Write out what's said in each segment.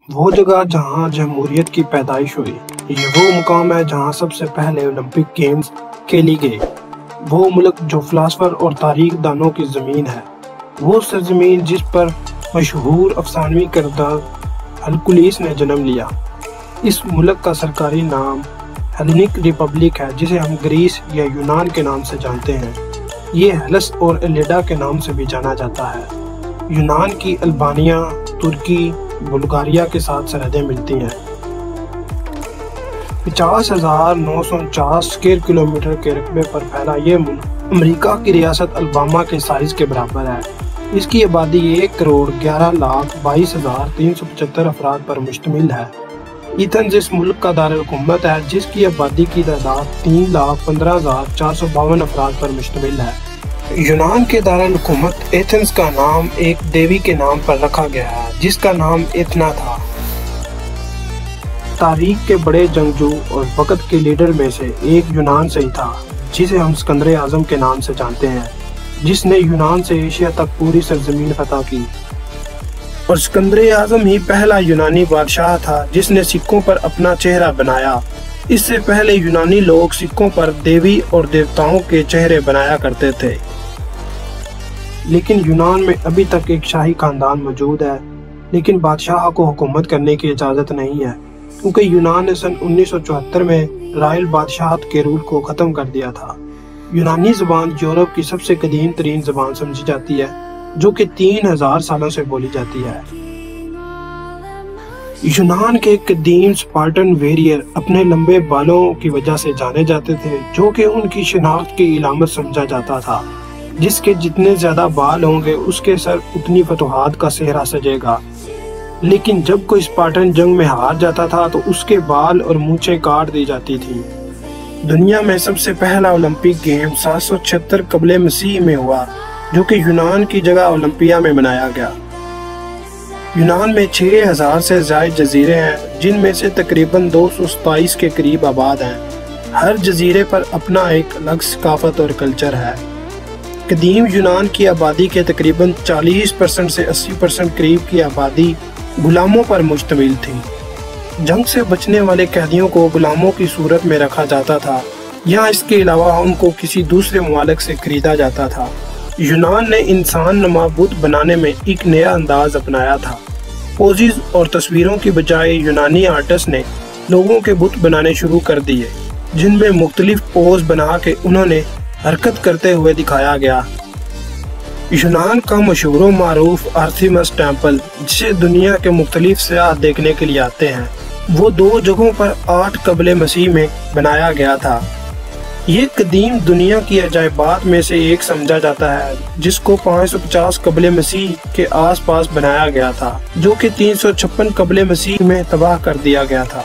وہ جگہ جہاں جمہوریت کی پیدائش ہوئی، یہ وہ مقام ہے جہاں سب سے پہلے اولمپک گیمز کھیلی گئی، وہ ملک جو فلاسفر اور تاریخ دانوں کی زمین ہے، وہ سرزمین جس پر مشہور افسانوی کردار ہرکولیس نے جنم لیا۔ اس ملک کا سرکاری نام ہیلینک ریپبلک ہے، جسے ہم گریس یا یونان کے نام سے جانتے ہیں۔ یہ ہیلس اور ایلیڈا کے نام سے بھی جانا جاتا ہے۔ یونان کی البانیہ، ترکی، بلغاریہ کے ساتھ سرحدیں ملتی ہیں۔ 50,949 اسکوائر کلومیٹر کے رقبے پر پھیلا یہ ملک امریکہ کی ریاست الاباما کے سائز کے برابر ہے۔ اس کی آبادی 1,11,22,375 افراد پر مشتمل ہے۔ ایتھنز اس ملک کا دارالحکومت ہے، جس کی آبادی کی تعداد 3,15,452 افراد پر مشتمل ہے۔ یونان کے دارالحکومت ایتھنز کا نام ایک دیوی کے نام پر رکھا گیا ہے، جس کا نام ایتھنا تھا۔ تاریخ کے بڑے جنگجو اور وقت کے لیڈر میں سے ایک یونان سے ہی تھا، جسے ہم اسکندر اعظم کے نام سے جانتے ہیں، جس نے یونان سے ایشیا تک پوری سرزمین فتح کی۔ اور اسکندر اعظم ہی پہلا یونانی بادشاہ تھا جس نے سکوں پر اپنا چہرہ بنایا۔ اس سے پہلے یونانی لوگ سکوں پر دیوی اور دیوتاؤں کے چہرے بنایا کرتے تھے۔ لیکن یونان میں ابھی تک ایک شاہی خاندان موجود ہے، لیکن بادشاہ کو حکومت کرنے کی اجازت نہیں ہے، کیونکہ یونان نے سن 1974 میں رائل بادشاہت کے رول کو ختم کر دیا تھا۔ یونانی زبان یورپ کی سب سے قدیم ترین زبان سمجھی جاتی ہے، جو کہ 3000 سالوں سے بولی جاتی ہے۔ یونان کے قدیم اسپارٹن ویریئر اپنے لمبے بالوں کی وجہ سے جانے جاتے تھے، جو کہ ان کی شناخت کی علامت سمجھا جاتا تھا۔ جس کے جتنے زیادہ بال ہوں گے، اس کے سر اتنی فتوحات کا صحرا سجے گا۔ لیکن جب کوئی اسپارٹن جنگ میں ہار جاتا تھا تو اس کے بال اور مونچھیں کاٹ دی جاتی تھیں۔ دنیا میں سب سے پہلا اولمپک گیم 776 قبل مسیح میں ہوا، جو کہ یونان کی جگہ اولمپیا میں منایا گیا۔ یونان میں 6000 سے زائد جزیرے ہیں، جن میں سے تقریباً 227 کے قریب آباد ہیں۔ ہر جزیرے پر اپنا ایک الگ ثقافت اور کلچر ہے۔ قدیم یونان کی آبادی کے تقریباً 40% سے 80% قریب کی آبادی غلاموں پر مشتمل تھی۔ جنگ سے بچنے والے قیدیوں کو غلاموں کی صورت میں رکھا جاتا تھا، یا اس کے علاوہ ان کو کسی دوسرے ممالک سے خریدا جاتا تھا۔ یونان نے انسان نما بت بنانے میں ایک نیا انداز اپنایا تھا۔ پوزز اور تصویروں کی بجائے یونانی آرٹسٹ نے لوگوں کے بت بنانے شروع کر دیے، جن میں مختلف پوز بنا کے انہوں نے حرکت کرتے ہوئے دکھایا گیا۔ یونان کا مشہور و معروف آرتیمس ٹیمپل، جسے دنیا کے مختلف سیاح دیکھنے کے لیے آتے ہیں، وہ 2 جگہوں پر 8 قبل مسیح میں بنایا گیا تھا۔ یہ قدیم دنیا کی عجائبات میں سے ایک سمجھا جاتا ہے، جس کو 550 قبل مسیح کے آس پاس بنایا گیا تھا، جو کہ 356 قبل مسیح میں تباہ کر دیا گیا تھا۔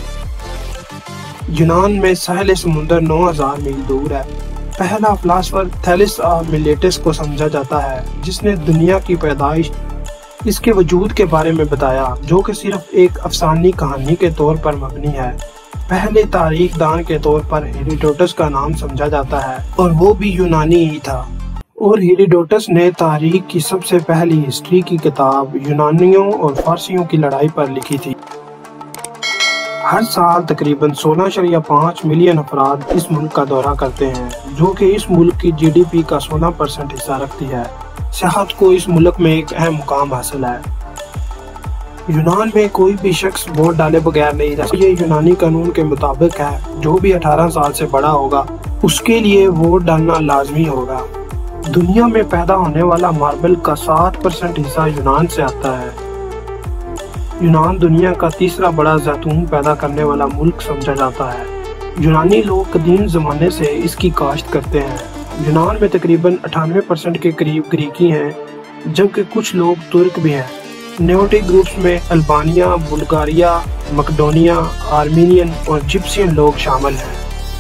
یونان میں ساحل سمندر 9000 میل دور ہے۔ پہلا فلاسفر تھیلس آف میلیٹس کو سمجھا جاتا ہے، جس نے دنیا کی پیدائش، اس کے وجود کے بارے میں بتایا، جو کہ صرف ایک افسانوی کہانی کے طور پر مبنی ہے۔ پہلے تاریخ دان کے طور پر ہیروڈوٹس کا نام سمجھا جاتا ہے، اور وہ بھی یونانی ہی تھا۔ اور ہیروڈوٹس نے تاریخ کی سب سے پہلی ہسٹری کی کتاب یونانیوں اور فارسیوں کی لڑائی پر لکھی تھی۔ ہر سال تقریباً 16.5 ملین افراد اس ملک کا دورہ کرتے ہیں، جو کہ اس ملک کی GDP کا 16% حصہ رکھتی ہے۔ سیاحت کو اس ملک میں ایک اہم مقام حاصل ہے۔ یونان میں کوئی بھی شخص ووٹ ڈالے بغیر نہیں رہ سکتا۔ یہ یونانی قانون کے مطابق ہے، جو بھی 18 سال سے بڑا ہوگا اس کے لیے ووٹ ڈالنا لازمی ہوگا۔ دنیا میں پیدا ہونے والا ماربل کا 7% حصہ یونان سے آتا ہے۔ یونان دنیا کا تیسرا بڑا زیتون پیدا کرنے والا ملک سمجھا جاتا ہے۔ یونانی لوگ قدیم زمانے سے اس کی کاشت کرتے ہیں۔ یونان میں تقریباً 98% کے قریب گریکی ہیں، جبکہ کچھ لوگ ترک بھی ہیں۔ نیوٹک گروپس میں البانیہ، بلغاریہ، مقدونیہ، آرمینین اور جپسین لوگ شامل ہیں۔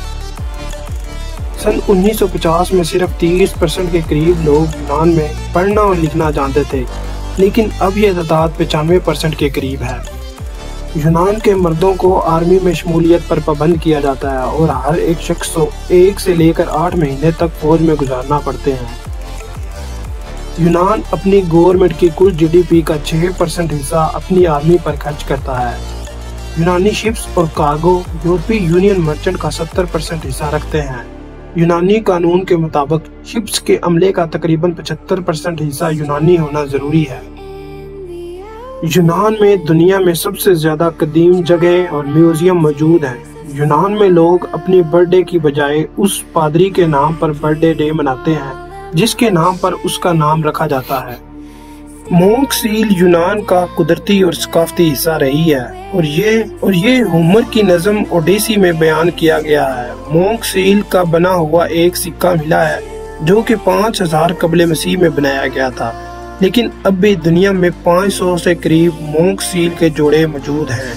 سن 1950 میں صرف 30% کے قریب لوگ یونان میں پڑھنا اور لکھنا جانتے تھے، لیکن اب یہ تعداد 95% کے قریب ہے۔ یونان کے مردوں کو آرمی میں شمولیت پر پابند کیا جاتا ہے، اور ہر ایک شخص کو 1 سے لے کر 8 مہینے تک فوج میں گزارنا پڑتے ہیں۔ यूनान अपनी गवर्नमेंट की कुल जीडीपी का 6% हिस्सा अपनी आर्मी पर खर्च करता है। यूनानी शिप्स और कार्गो यूरोपीय यूनियन मर्चेंट का 70% हिस्सा रखते हैं। यूनानी कानून के मुताबिक शिप्स के अमले का तकरीबन 75% हिस्सा यूनानी होना जरूरी है। यूनान में दुनिया में सबसे ज्यादा कदीम जगह और म्यूजियम मौजूद हैं। यूनान में लोग अपनी बर्थडे की बजाय उस पादरी के नाम पर बर्थडे डे मनाते हैं जिसके नाम पर उसका नाम रखा जाता है। मोंक सील यूनान का कुदरती और सकाफती हिस्सा रही है और ये होमर की नज़म ओडेसी में बयान किया गया है। मोंक सील का बना हुआ एक सिक्का मिला है जो कि 5000 कबल मसीह में बनाया गया था, लेकिन अब भी दुनिया में 500 से करीब मोंक सील के जोड़े मौजूद हैं।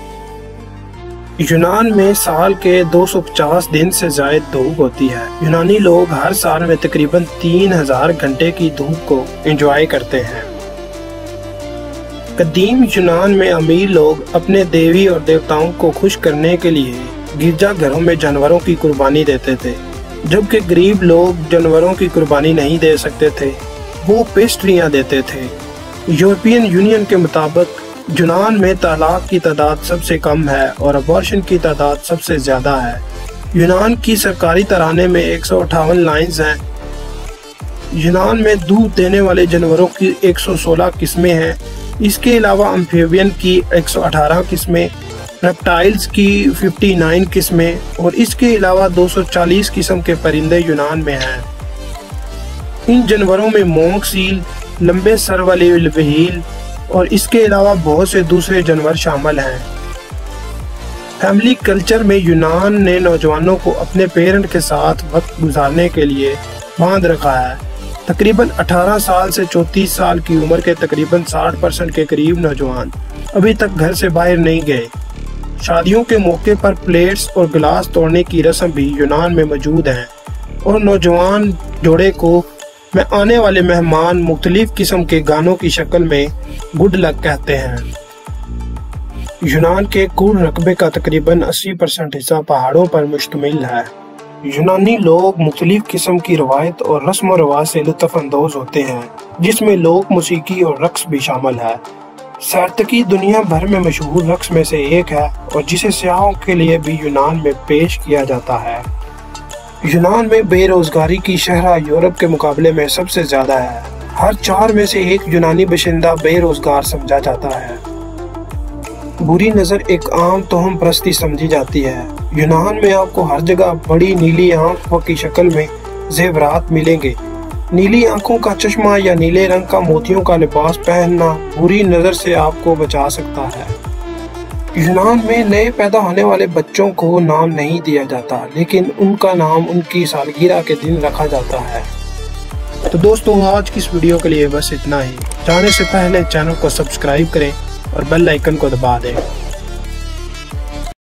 यूनान में साल के 250 दिन से ज्यादा धूप होती है। यूनानी लोग हर साल में तकरीबन 3000 घंटे की धूप को एंजॉय करते हैं। कदीम यूनान में अमीर लोग अपने देवी और देवताओं को खुश करने के लिए गिरजा घरों में जानवरों की कुर्बानी देते थे, जबकि गरीब लोग जानवरों की कुर्बानी नहीं दे सकते थे, वो पेस्ट्रियां देते थे। यूरोपियन यूनियन के मुताबिक यूनान में तलाक की तादाद सबसे कम है और अबॉर्शन की तादाद सबसे ज्यादा है। यूनान की सरकारी तराने में 158 लाइन्स हैं। यूनान में दूध देने वाले जानवरों की 116 किस्में हैं। इसके अलावा एम्फीबियन की 118 किस्में, रेप्टाइल्स की 59 किस्में और इसके अलावा 240 किस्म के परिंदे यूनान में हैं। इन जानवरों में मोंक सील, लंबे सर वाले व्हेल और इसके अलावा बहुत से दूसरे जानवर शामिल हैं। फैमिली कल्चर में यूनान ने नौजवानों को अपने पेरेंट के साथ वक्त गुजारने के लिए बांध रखा है। तकरीबन 18 साल से 34 साल की उम्र के तकरीबन 60% के करीब नौजवान अभी तक घर से बाहर नहीं गए। शादियों के मौके पर प्लेट्स और गिलास तोड़ने की रस्म भी यूनान में मौजूद है और नौजवान जोड़े को में आने वाले मेहमान मुख्तलिफ किस्म के गानों की शक्ल में गुड लक कहते हैं। यूनान के कुल रकबे का तकरीबन 80% हिस्सा पहाड़ों पर मुश्तमिल है। यूनानी लोग मुख्तलिफ किस्म की रवायत और रस्म व रिवाज से लुत्फ अंदोज होते हैं, जिसमें लोक मौसीकी और रक्स भी शामिल है। सैरतकी दुनिया भर में मशहूर रक्स में से एक है और जिसे सियाहों के लिए भी यूनान में पेश किया जाता है। यूनान में बेरोजगारी की शरह यूरोप के मुकाबले में सबसे ज्यादा है। हर 4 में से एक यूनानी बाशिंदा बेरोजगार समझा जाता है। बुरी नजर एक आम तोहम परस्ती समझी जाती है। यूनान में आपको हर जगह बड़ी नीली आंखों की शक्ल में जेवरात मिलेंगे। नीली आंखों का चश्मा या नीले रंग का मोतियों का लिबास पहनना बुरी नजर से आपको बचा सकता है। यूनान में नए पैदा होने वाले बच्चों को नाम नहीं दिया जाता, लेकिन उनका नाम उनकी सालगिरह के दिन रखा जाता है। तो दोस्तों, आज की इस वीडियो के लिए बस इतना ही। जाने से पहले चैनल को सब्सक्राइब करें और बेल आइकन को दबा दें।